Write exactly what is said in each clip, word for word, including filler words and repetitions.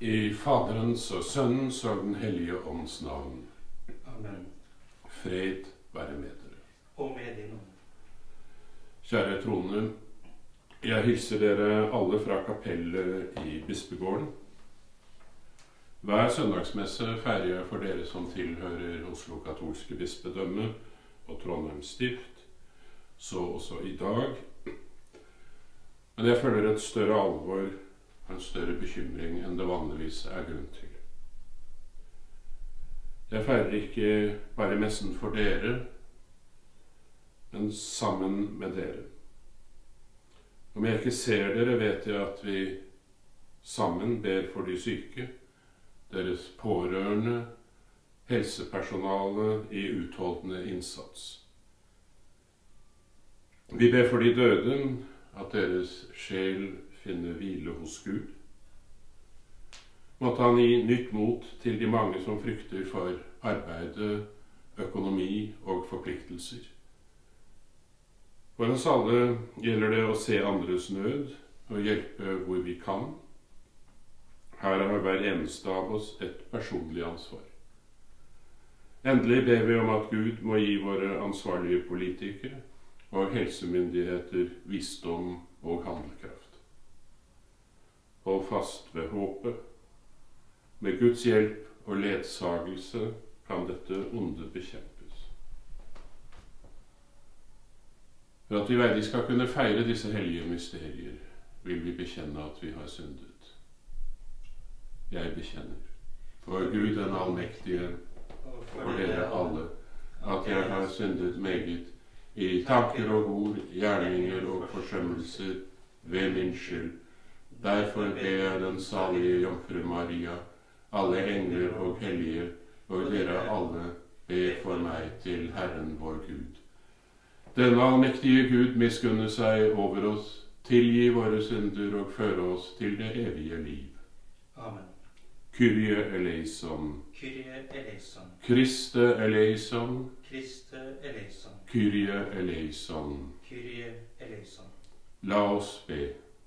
I Faderens og Sønnens og den hellige ånds navn. Amen. Fred være med dere. Og med din ånd. Kjære troende, jeg hilser dere alle fra kapellet i Bispegården. Hver søndagsmesse feirer jeg for dere som tilhører Oslo katolske bispedømme og Trondheim stift, så også i dag. Men jeg føler et større alvor og en større bekymring enn det vanligvis er grunn til. Jeg feirer ikke bare messen for dere, men sammen med dere. Om jeg ikke ser dere, vet jeg at vi sammen ber for de syke, deres pårørende, helsepersonale i utholdende innsats. Vi ber for de døde, at deres sjel finner hvile hos Gud. Måtte han gi nytt mot til de mange som frykter for arbeidet, økonomi og forpliktelser. For oss alle gjelder det å se andres nød og hjelpe hvor vi kan. Her har hver eneste av oss et personlig ansvar. Endelig ber vi om at Gud må gi våre ansvarlige politikere og helsemyndigheter visdom og handlekraft. Hold fast ved håpet. Med Guds hjelp og ledsagelse kan dette onde bekjempes. For at vi verdig skal kunne feire disse hellige mysterier, vil vi bekjenne at vi har syndet. Jeg bekjenner, for Gud den allmektige, og for dere alle, at jeg har syndet meget, i tanker og ord, gjerninger og forsømmelser, ved min skyld. Derfor ber jeg den salige Jomfru Maria, alle engler og hellige, og dere alle, be for meg til Herren vår Gud. Denne allmektige Gud miskunne seg over oss, tilgi våre synder og føre oss til det evige liv. Amen. Kyrie eleison. Kyrie eleison. Christe eleison. Christe eleison. Kyrie eleison. Kyrie eleison. La oss be.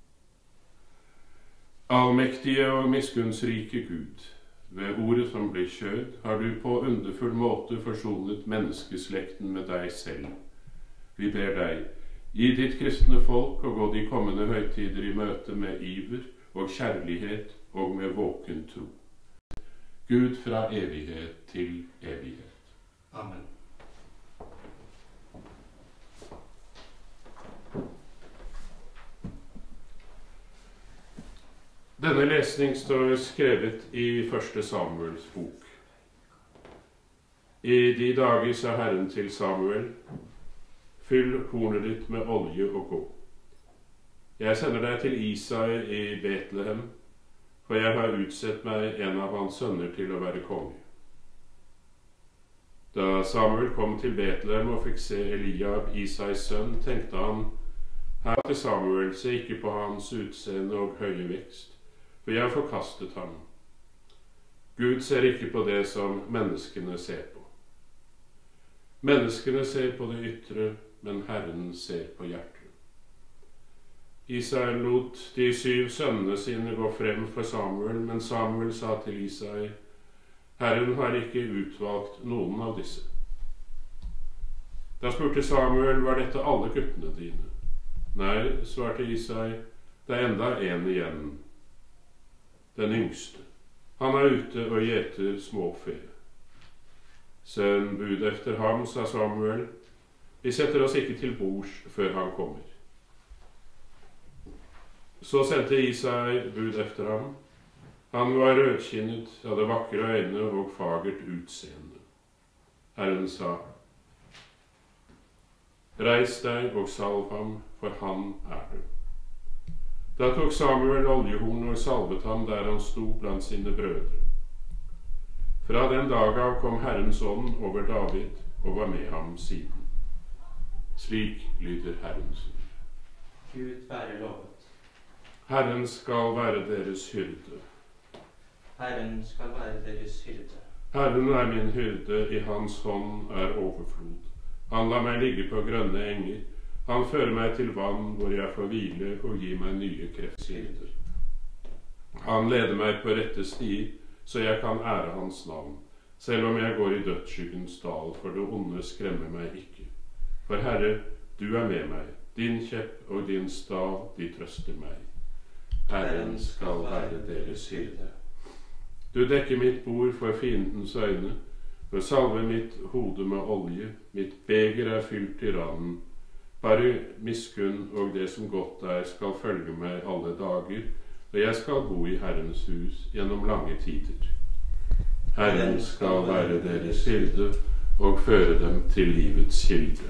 Allmektige og miskunnsrike Gud, ved ordet som blir kjød, har du på underfull måte forsonet menneskeslekten med deg selv. Vi ber deg, gi ditt kristne folk og gå de kommende høytider i møte med iver og kjærlighet og med våken tro. Gud fra evighet til evighet. Amen. Denne lesning står skrevet i første Samuels bok. I de dager sa Herren til Samuel, fyll hornet ditt med olje og gå. Jeg sender deg til Isai i Betlehem, for jeg har utsett meg en av hans sønner til å være konge. Da Samuel kom til Betlehem og fikk se Eliab, Isais sønn, tenkte han, her til Samuel, se ikke på hans utseende og høye vekst, for jeg har forkastet ham. Gud ser ikke på det som menneskene ser på. Menneskene ser på det ytre, men Herren ser på hjertet. Isai lot de syv sønnene sine gå frem for Samuel, men Samuel sa til Isai, Herren har ikke utvalgt noen av disse. Da spurte Samuel, var dette alle guttene dine? Nei, svarte Isai, det er enda en igjen, den yngste. Han er ute og gjeter småfe. Send bud efter ham, sa Samuel, vi setter oss ikke til bords før han kommer. Så sendte Isai bud efter ham. Han var rødkinnet, hadde vakre øyne og fagert utseende. Herren sa, reis deg og salv ham, for han er det. Da tok Samuel oljehorn og salvet ham der han sto blant sine brødre. Fra den dag av kom Herrens ånd over David og var med ham siden. Slik lyder Herrens ord. Gud være lovet. Herren skal være deres hyrde. Herren skal være deres hyrde. Herren er min hyrde, i hans hånd er overflod. Han lar meg ligge på grønne enger. Han fører meg til vann hvor jeg får hvile og gir meg nye kreftkilder. Han leder meg på rette stier, så jeg kan ære hans navn. Selv om jeg går i dødsskyggens dal, for det onde skremmer meg ikke. For Herre, du er med meg. Din kjepp og din stav, de trøster meg. Herren skal være deres hyrde. Du dekker mitt bord for fiendens øyne, for salve mitt hode med olje. Mitt beger er fylt i randen. Bare miskunn og det som godt er skal følge meg alle dager, og jeg skal bo i Herrens hus gjennom lange tider. Herren skal være deres hyrde og føre dem til livets kilde.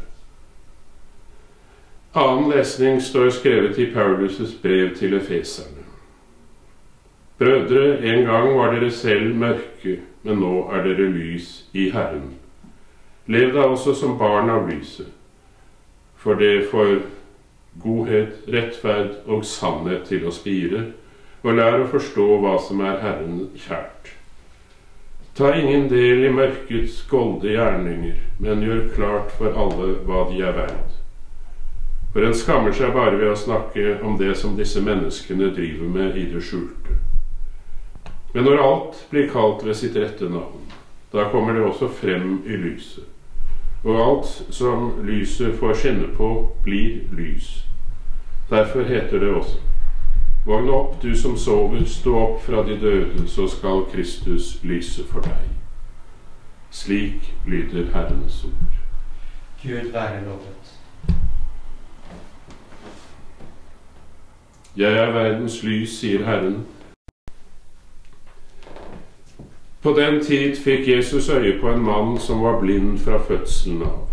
Annen lesning står skrevet i Paulus' brev til efeserne. Brødre, en gang var dere selv mørke, men nå er dere lys i Herren. Lev da også som barn av lyset, for det får godhet, rettferd og sannhet til å spire, og lær å forstå hva som er Herren kjært. Ta ingen del i mørkets golde gjerninger, men gjør klart for alle hva de er verd. For en skammer seg bare ved å snakke om det som disse menneskene driver med i det skjulte. Men når alt blir kalt ved sitt rette navn, da kommer det også frem i lyset. Og alt som lyset får skinne på, blir lys. Derfor heter det også: Vågn opp, du som sover, stå opp fra de døde, så skal Kristus lyse for deg. Slik lyder Herrens ord. Gud være lovet. Jeg er verdens lys, sier Herren. På den tid fikk Jesus øye på en mann som var blind fra fødselen av.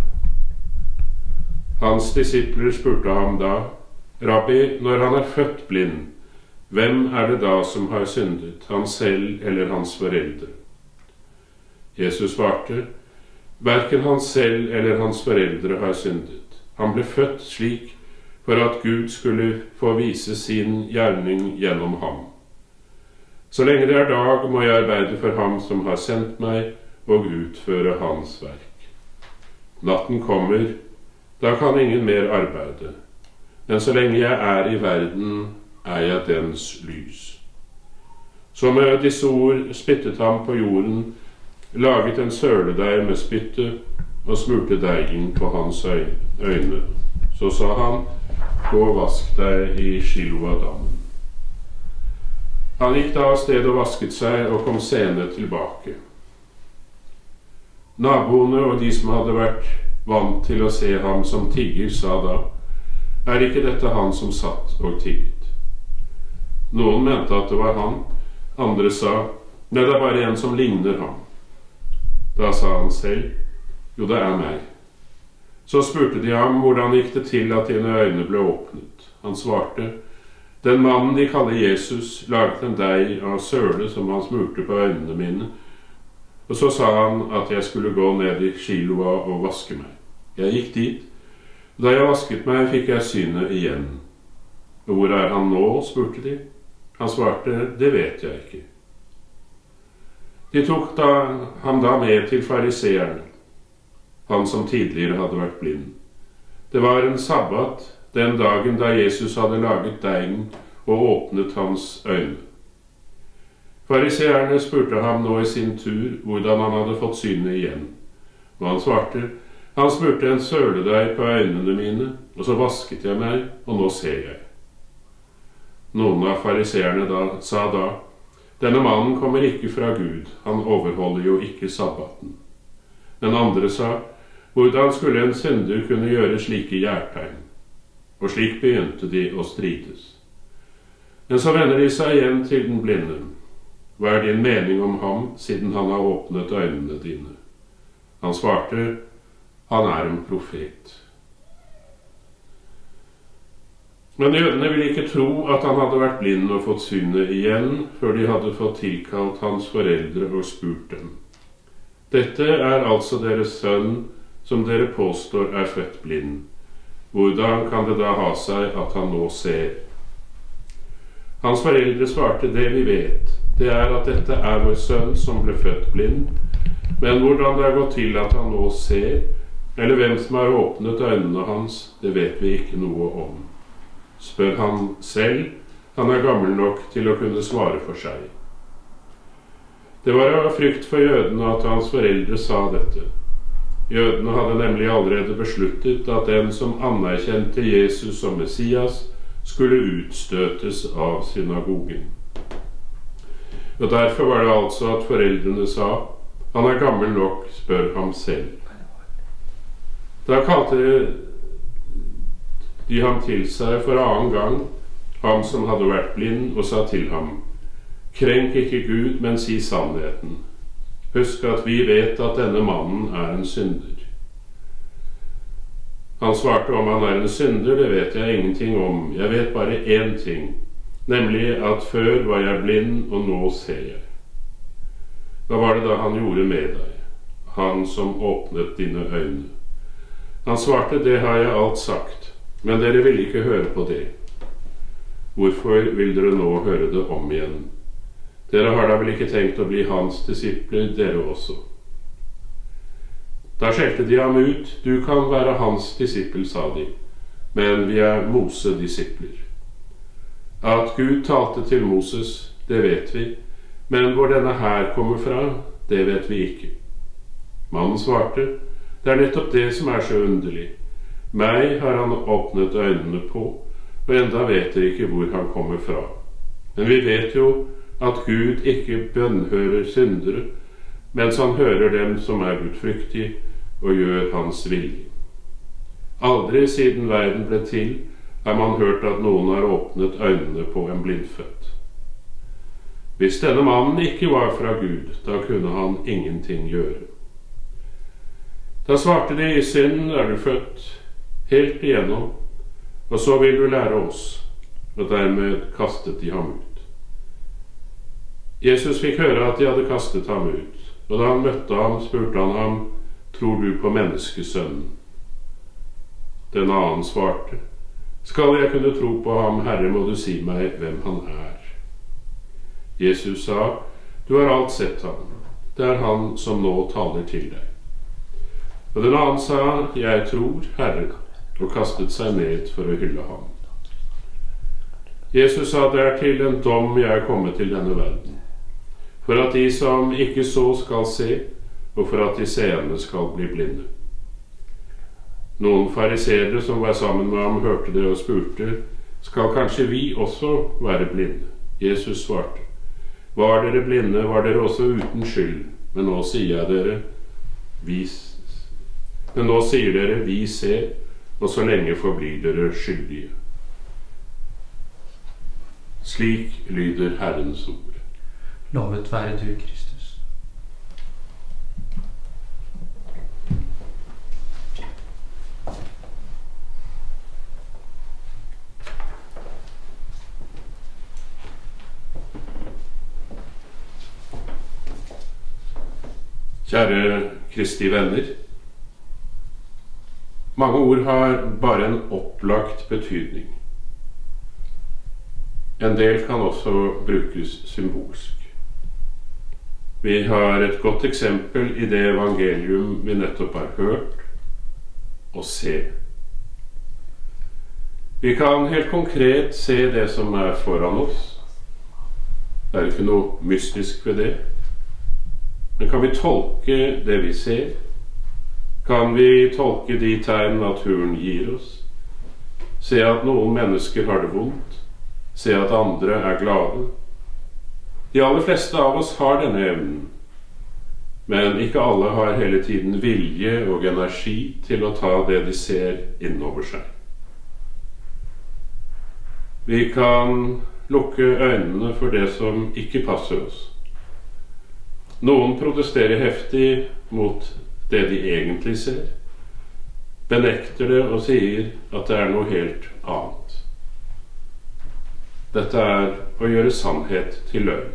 Hans disipler spurte ham da: Rabbi, når han er født blind, hvem er det da som har syndet, han selv eller hans foreldre? Jesus svarte: Hverken han selv eller hans foreldre har syndet. Han ble født slik for at Gud skulle få vise sin gjerning gjennom ham. Så lenge det er dag, må jeg arbeide for ham som har sendt meg, og utføre hans verk. Natten kommer, da kan ingen mer arbeide. Men så lenge jeg er i verden, er jeg dens lys. Så med disse ord spyttet han på jorden, laget en søledeig med spyttet, og smurte deigen på hans øyne. Så sa han: Gå og vask deg i Siloadammen. Han gikk da av sted og vasket seg, og kom seende tilbake. Naboene og de som hadde vært vant til å se ham som tigger, sa da: Er ikke dette han som satt og tigget? Noen mente at det var han, andre sa: Nei, det er bare en som ligner ham. Da sa han selv: Jo, det er meg. Så spurte de ham hvordan gikk det til at dine øyne ble åpnet. Han svarte: Den mannen de kaller Jesus, laget en deig av søle som han smurte på øynene mine, og så sa han at jeg skulle gå ned i Siloa og vaske meg. Jeg gikk dit, og da jeg vasket meg, fikk jeg synet igjen. Og hvor er han nå, spurte de. Han svarte: Det vet jeg ikke. De tok da, ham da med til fariseerne, han som tidligere hadde vært blind. Det var en sabbat, den dagen da Jesus hadde laget deigen og åpnet hans øyne. Fariseerne spurte ham nå i sin tur hvordan han hadde fått synet igjen. Og han svarte: Han smurte en søledeig på øynene mine, og så vasket jeg meg, og nå ser jeg. Noen av fariseerne da, sa da: Denne mannen kommer ikke fra Gud, han overholder jo ikke sabbaten. Men andre sa: Hvordan skulle en synder kunne gjøre slike gjærtegn? Og slik begynte de å strides. Men så vender de seg igjen til den blinde. Hva er din mening om ham, siden han har åpnet øynene dine? Han svarte: Han er en profet. Men jødene ville ikke tro at han hadde vært blind og fått synet igjen, før de hadde fått tilkalt hans foreldre og spurt dem: Dette er altså deres sønn, som dere påstår er født blind. Hvordan kan det da ha seg at han nå ser? Hans foreldre svarte: Det vi vet, det er at dette er vår sønn som ble født blind, men hvordan det har gått til at han nå ser, eller hvem som har åpnet øynene hans, det vet vi ikke noe om. Spør han selv, Han er gammel nok til å kunne svare for seg. Det var av frykt for jødene at hans foreldre sa dette. Jødene hadde nemlig allerede besluttet at den som anerkjente Jesus som Messias, skulle utstøtes av synagogen. Og derfor var det altså at foreldrene sa, han er gammel nok, spør ham selv. Da kalte de ham til seg for annen gang, ham som hadde vært blind, og sa til ham, krenk ikke Gud, men si sannheten. Husk at vi vet at denne mannen er en synder. Han svarte, om han er en synder, det vet jeg ingenting om. Jeg vet bare én ting, nemlig at før var jeg blind, og nå ser jeg. Hva var det da han gjorde med deg, han som åpnet dine øyne? Han svarte, det har jeg alt sagt, men dere vil ikke høre på det. Hvorfor vil dere nå høre det om igjen? Dere har da vel ikke tenkt å bli hans disipler, dere også? Da skjelte de ham ut, du kan være hans disippel, sa de, men vi er Mose-disipler. At Gud talte til Moses, det vet vi, men hvor denne her kommer fra, det vet vi ikke. Mannen svarte, det er nettopp det som er så underlig. Meg har han åpnet øynene på, og enda vet dere ikke hvor han kommer fra. Men vi vet jo at Gud ikke bønnhører syndere, mens han hører dem som er gudfryktige og gjør hans vilje. Aldri siden verden ble til, har man hørt at noen har åpnet øynene på en blindfødt. Hvis denne mannen ikke var fra Gud, da kunne han ingenting gjøre. Da svarte de, i synden er du født, helt igjennom, og så vil du lære oss, og dermed kastet de ham ut. Jesus fikk høre at de hadde kastet ham ut, og da han møtte ham, spurte han ham, tror du på menneskesønnen? Den annen svarte, skal jeg kunne tro på ham, Herre, må du si meg hvem han er. Jesus sa, du har alt sett ham, det er han som nå taler til deg. Og den annen sa, jeg tror, Herre, og kastet seg ned for å hylle ham. Jesus sa, det er til en dom jeg er kommet til denne verden, for at de som ikke så skal se, og for at de seende skal bli blinde. Noen fariseere som var sammen med ham hørte det og spurte, skal kanskje vi også være blinde? Jesus svarte, var dere blinde, var dere også uten skyld, men nå sier jeg dere, vi, men nå sier dere, vi ser, og så lenge forblir dere skyldige. Slik lyder Herrens ord. Lovet være du, Kristus. Kjære Kristi venner, mange ord har bare en opplagt betydning. En del kan også brukes symbolsk. Vi har et godt eksempel i det evangelium vi nettopp har hørt og se. Vi kan helt konkret se det som er foran oss. Det er ikke noe mystisk ved det. Men kan vi tolke det vi ser? Kan vi tolke de tegn naturen gir oss? Se at noen mennesker har det vondt? Se at andre er glade? De aller fleste av oss har denne evnen, men ikke alle har hele tiden vilje og energi til å ta det de ser innover seg. Vi kan lukke øynene for det som ikke passer oss. Noen protesterer heftig mot det de egentlig ser, benekter det og sier at det er noe helt annet. Dette er å gjøre sannhet til løgn.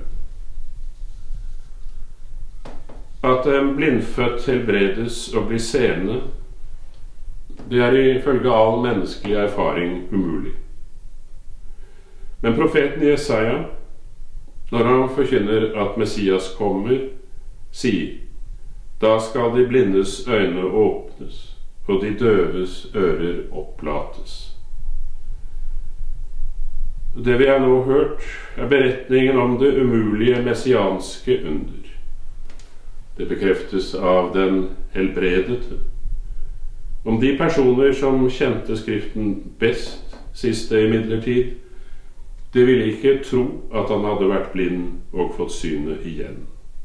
At en blindfødt helbredes og blir seende, det er ifølge all menneskelig erfaring umulig. Men profeten Jesaja, når han forkynner at Messias kommer, sier, da skal de blindes øyne åpnes, og de døves ører opplates. Det vi har nå hørt, er beretningen om det umulige messianske under. Det bekreftes av den helbredete. Om de personer som kjente Skriften best siste imidlertid, de ville ikke tro at han hadde vært blind og fått synet igjen.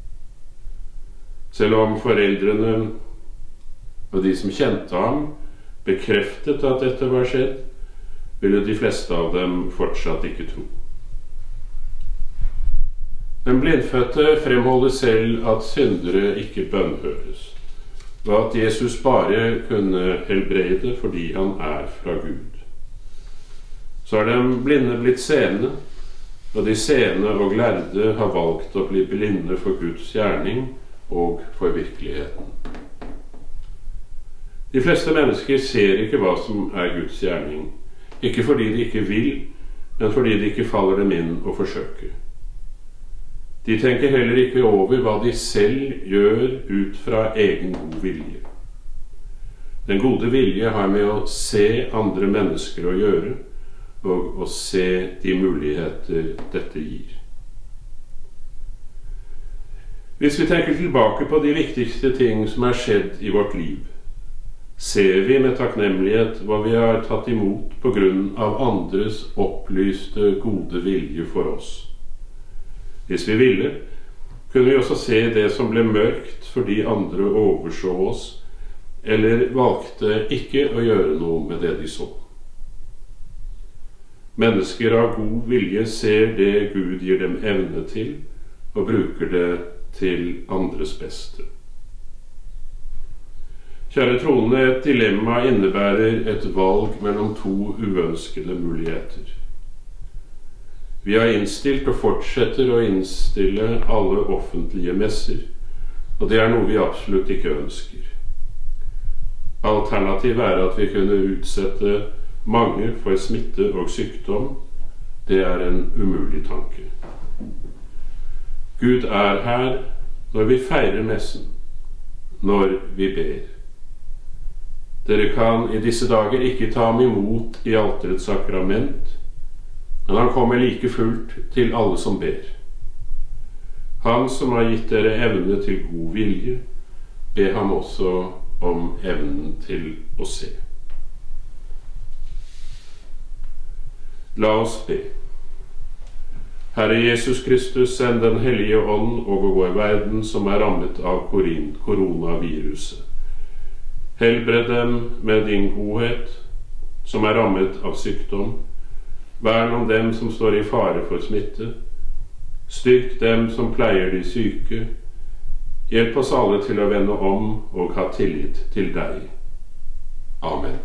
Selv om foreldrene og de som kjente ham bekreftet at dette var skjedd, ville de fleste av dem fortsatt ikke tro. Den blindfødte fremholder selv at syndere ikke bønnhøres, og at Jesus bare kunne helbrede fordi han er fra Gud. Så er de blinde blitt seende, og de seende og lærde har valgt å bli blinde for Guds gjerning og for virkeligheten. De fleste mennesker ser ikke hva som er Guds gjerning, ikke fordi de ikke vil, men fordi det ikke faller dem inn å forsøke. De tenker heller ikke over hva de selv gjør ut fra egen god vilje. Den gode vilje har med å se andre mennesker å gjøre, og å se de muligheter dette gir. Hvis vi tenker tilbake på de viktigste ting som er skjedd i vårt liv, ser vi med takknemlighet hva vi har tatt imot på grunn av andres opplyste gode vilje for oss. Hvis vi ville, kunne vi også se det som ble mørkt fordi andre overså oss, eller valgte ikke å gjøre noe med det de så. Mennesker av god vilje ser det Gud gir dem evne til, og bruker det til andres beste. Kjære troende, et dilemma innebærer et valg mellom to uønskede muligheter. Vi har innstilt og fortsetter å innstille alle offentlige messer, og det er noe vi absolutt ikke ønsker. Alternativet er at vi kunne utsette mange for smitte og sykdom. Det er en umulig tanke. Gud er her når vi feirer messen, når vi ber. Dere kan i disse dager ikke ta ham imot i alterets sakrament, men han kommer like fullt til alle som ber. Han som har gitt dere evne til god vilje, be ham også om evnen til å se. La oss be. Herre Jesus Kristus, send den hellige ånd over vår verden som er rammet av koronaviruset. Helbred dem med din godhet, som er rammet av sykdom. Vern om dem som står i fare for smitte. Styrk dem som pleier de syke. Hjelp oss alle til å vende om og ha tillit til deg. Amen.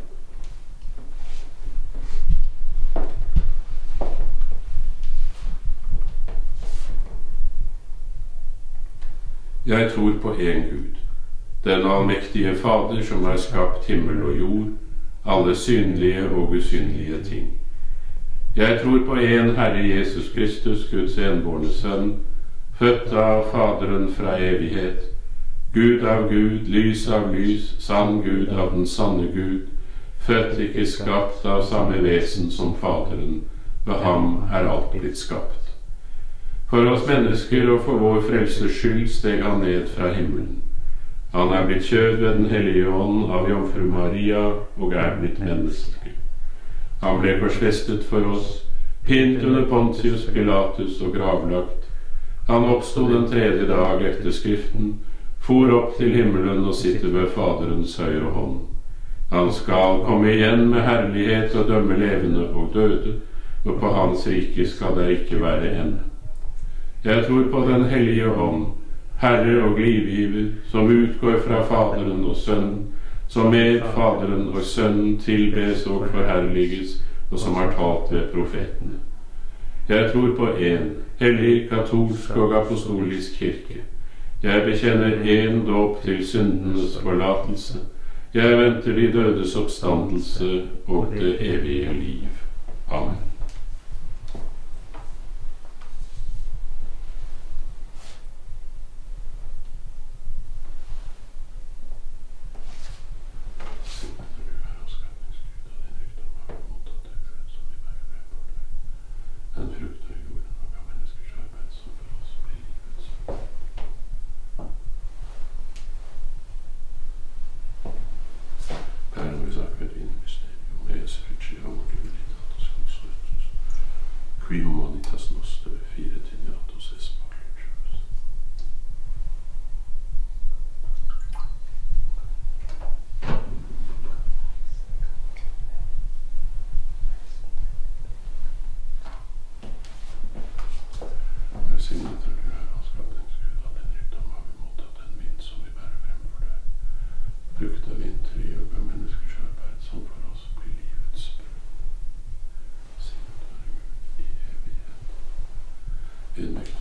Jeg tror på en Gud, den allmektige Fader som har skapt himmel og jord, alle synlige og usynlige ting. Jeg tror på en Herre Jesus Kristus, Guds enbårne Sønn, født av Faderen fra evighet, Gud av Gud, lys av lys, sann Gud av den sanne Gud, født ikke skapt av samme vesen som Faderen, ved ham er alt blitt skapt. For oss mennesker og for vår frelses skyld steg han ned fra himmelen. Han er blitt kjød ved den hellige ånd av jomfru Maria og er blitt menneske. Han ble korsfestet for oss, pint under Pontius Pilatus og gravlagt. Han oppstod den tredje dag etter Skriften, for opp til himmelen og sitter ved Faderens høyre hånd. Han skal komme igjen med herlighet og dømme levende og døde, og på hans rike skal det ikke være ende. Jeg tror på den hellige ånd, Herre og livgiver, som utgår fra Faderen og Sønnen, som med Faderen og Sønnen tilbes og forherliges, og som har talt ved profetene. Jeg tror på en hellig, katolsk og apostolisk kirke. Jeg bekjenner en dåp til syndenes forlatelse. Jeg venter de dødes oppstandelse og det evige liv. Amen.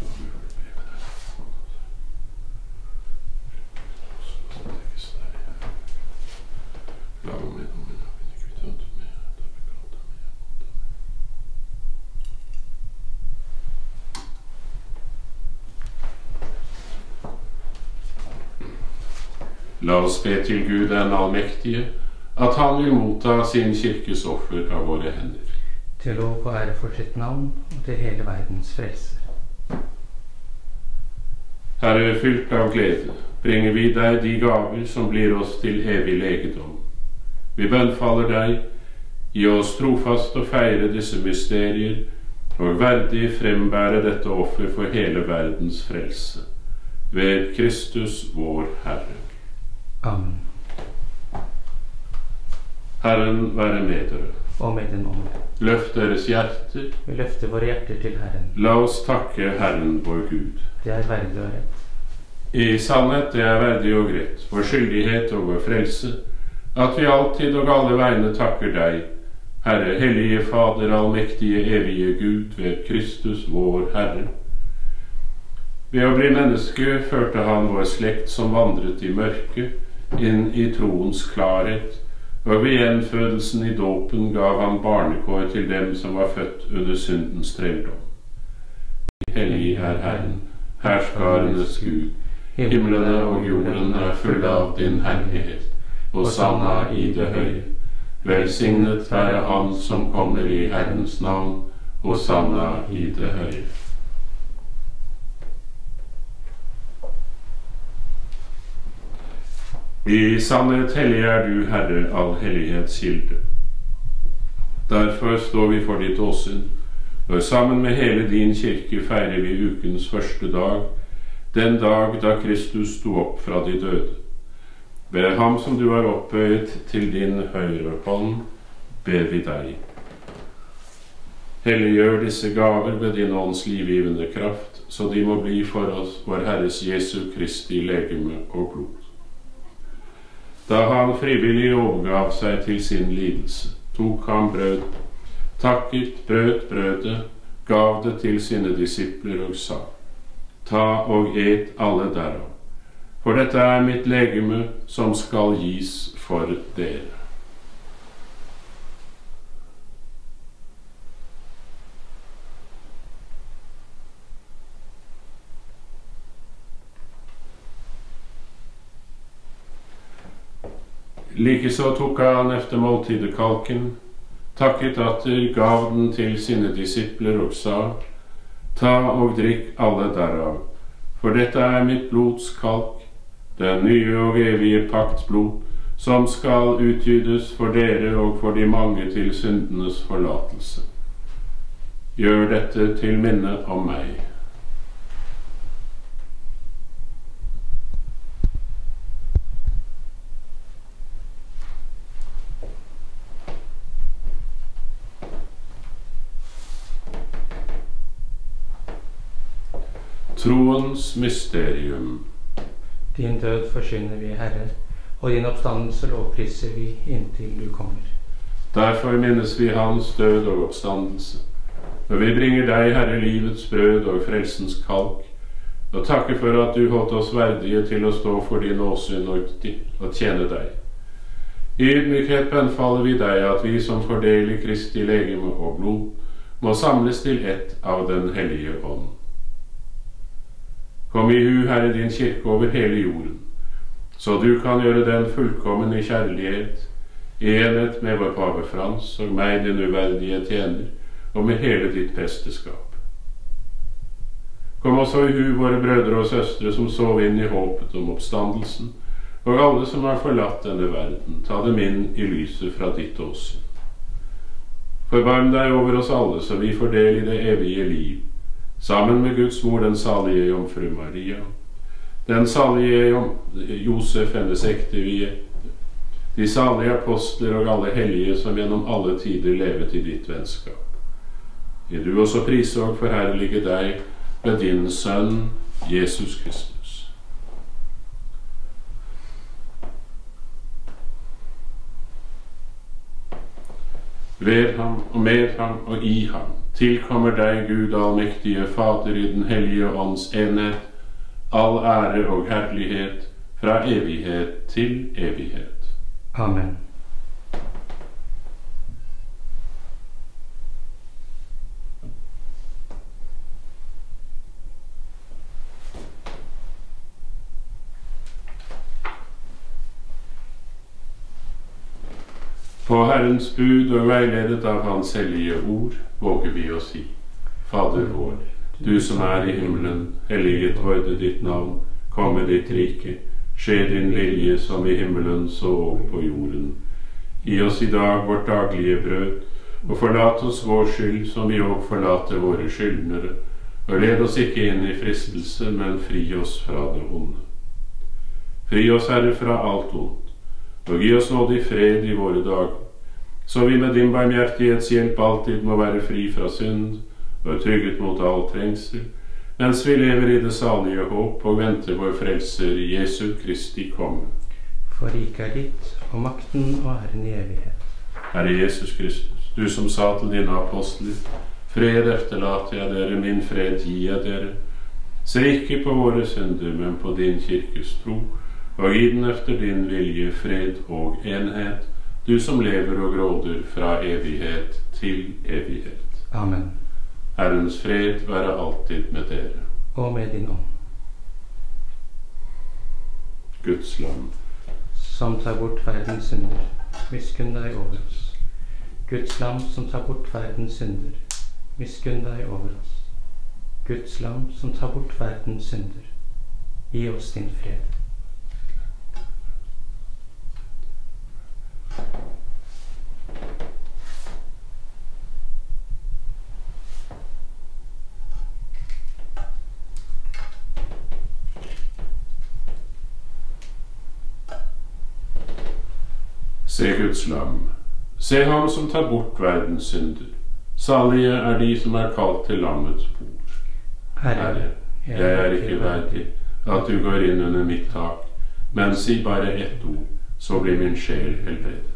La oss be til Gud den allmektige, at han vil motta sin kirkes offer av våre hender. Til lov og ære for sitt navn og til hele verdens frelser. Herre, fylt av glede, bringer vi deg de gaver som blir oss til evig legedom. Vi bønnfaller deg, gi oss trofast å feire disse mysterier, og verdig frembære dette offer for hele verdens frelse. Ved Kristus vår Herre. Amen. Herren være med dere. Og med din ånd. Løft deres hjerter. Vi løfter våre hjerter til Herren. La oss takke Herren vår Gud. Det er verdig og rett. I sannhet det er verdig og rett, vår skyldighet og vår frelse, at vi alltid og alle vegne takker deg, Herre, hellige Fader, allmektige, evige Gud, ved Kristus vår Herre. Ved å bli menneske førte han vår slekt som vandret i mørket, inn i troens klarhet, og ved gjenfødelsen i dåpen gav han barnekår til dem som var født under syndens trelldom. Hellig er Herren, herskarenes Gud. Himlene og jorden er fulle av din herlighet, og sanna i det høye. Velsignet være han som kommer i Herrens navn, og sanna i det høye. I sannhet hellig er du, Herre, all hellighetskilde. Derfor står vi for ditt åsyn, og sammen med hele din kirke feirer vi ukens første dag, den dag da Kristus sto opp fra de døde. Ved ham som du har opphøyet til din høyre hånd, ber vi deg. Helliggjør disse gaver ved din ånds livgivende kraft, så de må bli for oss vår Herres Jesu Kristi legeme og blod. Da han frivillig overgav seg til sin lidelse, tok han brød, takket, brøt brødet, gav det til sine disipler og sa, ta og et alle derav, for dette er mitt legeme som skal gis for dere. Likeså tok han efter måltidet kalken, takket atter, gav den til sine disipler og sa, ta og drikk alle derav, for dette er mitt blods kalk, den nye og evige pakts blod, som skal utgytes for dere og for de mange til syndenes forlatelse. Gjør dette til minne om meg. Troens mysterium. Din død forkynner vi, Herre, og din oppstandelse lovpriser vi inntil du kommer. Derfor minnes vi hans død og oppstandelse, når vi bringer deg, Herre, livets brød og frelsens kalk, og takker for at du holdt oss verdige til å stå for din åsyn og, og tjene deg. I ydmykhet bønnfaller vi deg at vi som fordeler Kristi legeme og blod, må samles til ett av den hellige ånd. Kom i hu, Herre, din kirke over hele jorden, så du kan gjøre den fullkommen i kjærlighet, i enhet med vår pave Frans og meg, din uverdige tjener, og med hele ditt presteskap. Kom også i hu, våre brødre og søstre som sov inn i håpet om oppstandelsen, og alle som har forlatt denne verden, ta dem inn i lyset fra ditt åsyn. Forbarm deg over oss alle, så vi får del i det evige liv, sammen med Guds mor, den salige jomfru Maria, den salige Josef, hennes ektevie, de salige apostler og alle hellige som gjennom alle tider levet i ditt vennskap. Vil du også prise og forherlige deg ved din Sønn, Jesus Kristus. Ved ham og med ham og i ham, tilkommer deg, Gud allmektige Fader, i den hellige ånds enhet, all ære og herlighet fra evighet til evighet. Amen. På Herrens bud og veiledet av Hans hellige ord, våger vi å si: Fader vår, du som er i himmelen, helliget vorde ditt navn, komme ditt rike, skje din vilje som i himmelen så og på jorden. Gi oss i dag vårt daglige brød, og forlat oss vår skyld som vi òg forlater våre skyldnere, og led oss ikke inn i fristelse, men fri oss fra det onde. Fri oss, Herre, fra alt ondt, og gi oss nådig fred i våre dager, så vi med din barmhjertighetshjelp alltid må være fri fra synd og trygget mot all trengsel, mens vi lever i det salige håp og venter vår frelser Jesu Kristi komme. For riket er ditt, og makten og æren i evighet. Herre Jesus Kristus, du som sa til dine apostler: Fred efterlater jeg dere, min fred gir jeg dere. Se ikke på våre synder, men på din kirkes tro, og gi den efter din vilje fred og enhet, du som lever og gråder fra evighet til evighet. Amen. Herrens fred være alltid med dere. Og med din ånd. Guds lam, som tar bort verdens synder, miskunn deg over oss. Guds lam som tar bort verdens synder, miskunn deg over oss. Guds lam som tar bort verdens synder, gi oss din fred. Se Guds lam, se ham som tar bort verdens synder. Salige er de som er kalt til lammets bord. Herre, jeg er ikke verdig at du går inn under mitt tak, men si bare ett ord, så blir min sjel helbredet.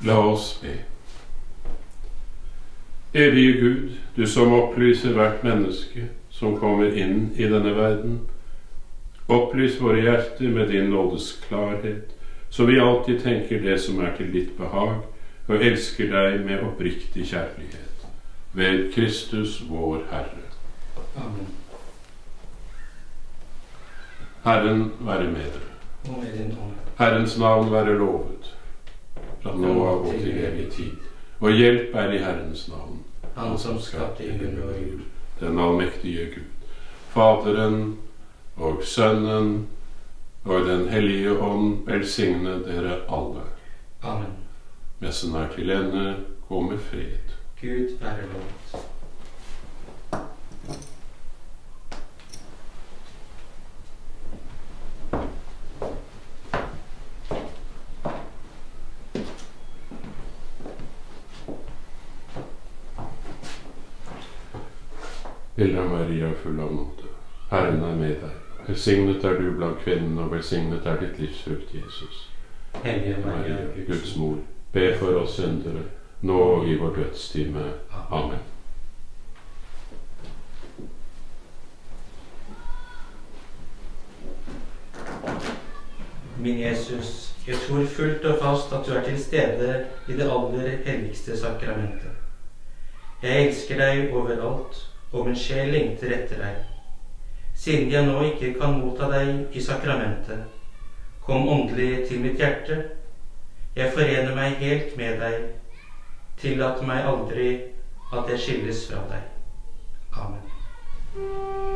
La oss be. Evige Gud, du som opplyser hvert menneske som kommer inn i denne verden, opplys våre hjerter med din nådes klarhet, så vi alltid tenker det som er til ditt behag, og elsker deg med oppriktig kjærlighet. Ved Kristus vår Herre. Amen. Herren være med dere. Og med din ånd. Herrens navn være lovet, fra nå av og til evig tid. Og hjelp er i Herrens navn, Han som skapte himmel og jord, den allmektige Gud, Faderen og Sønnen og Den hellige ånd, velsigne dere alle. Amen. Messen er til ende, gå med fred. Gud være lovet. Bilde av Maria, full av nåde. Herren er med deg. Velsignet er du blant kvinnene, og velsignet er ditt livsfrukt, Jesus. Hellige Maria, Maria, Guds mor, be for oss syndere, nå og i vår dødstime. Amen. Min Jesus, jeg tror fullt og fast at du er til stede i det aller helligste sakramentet. Jeg elsker deg overalt, og min sjel lengter etter deg. Siden jeg nå ikke kan motta deg i sakramentet, kom åndelig til mitt hjerte. Jeg forener meg helt med deg. Tillat meg aldri at jeg skilles fra deg. Amen.